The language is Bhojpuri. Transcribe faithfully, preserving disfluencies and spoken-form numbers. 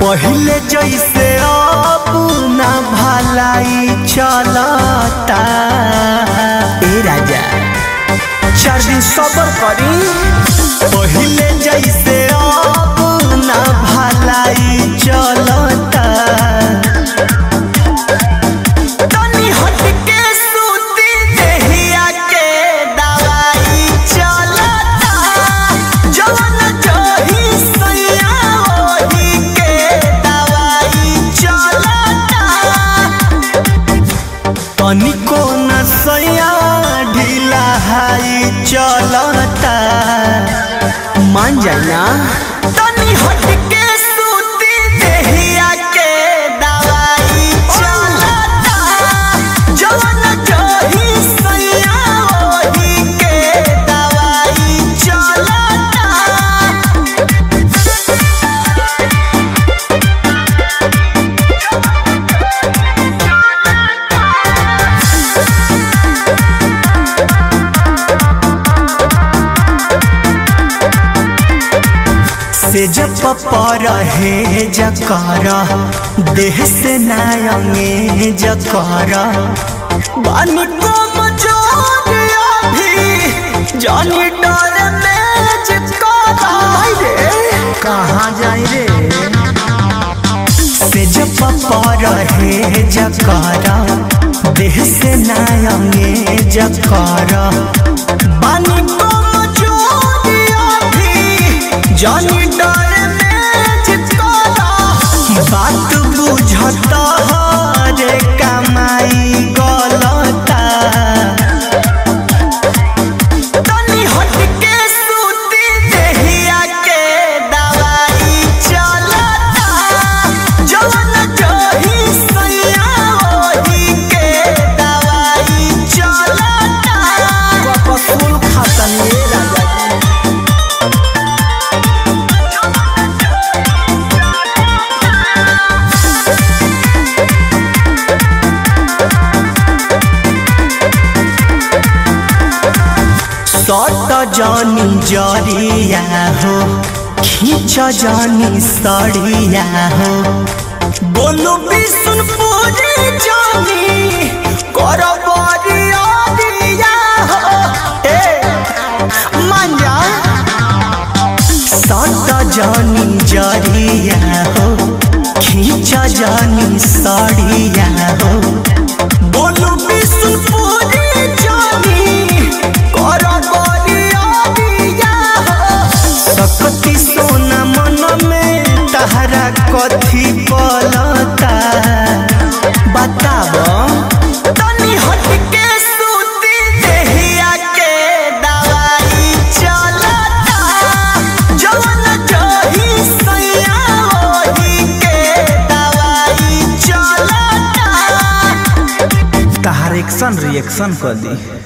पहले जैसे अब ना भलाई चलता। ए राजा चार दिन सबर करी। पहले जैसे अब ना भलाई चलता। तनी हट के सूती देहिया के दवाई चलता। जवन जही सैया ओही के दवाई चलता। तनिको न सैया ढीला हाई चलता। मान जाना तनी हट के सूती देहिया के दवाई चलता। जवन जही सैया ओही के दवाई चलता। से जब पर है जकर देह से नायंगे जकर बानी को मजोरिया भी जानी डर में जकर रे कहाँ जाए रे। से जब पर है जकर देह से नायंगे जकर बानी को मजोरिया भी जानी बात बुझता रे कमाई गलता। तनी हट के सूती देहिया के दवाई चलता। जवन जही सैया ओही के दवाई चलता। कपसूल खातन ये राजा सट जानी जरिया हो खींच जानी सड़िया हो। बोलो बिशुनपुरी जानी कर बरिया दिया हो। ए मान जा सट जानी जरिया हो खींच जानी सड़िया हो। बोलो बिशुनपुरी जानी सकती सोना मन में तहरा कथी पलता। बताब तनी हट के सूती देहिया के दवाई चलता। जवन जही सैया ओही के दवाई चलता। तहार एक्शन रिएक्शन कर दी।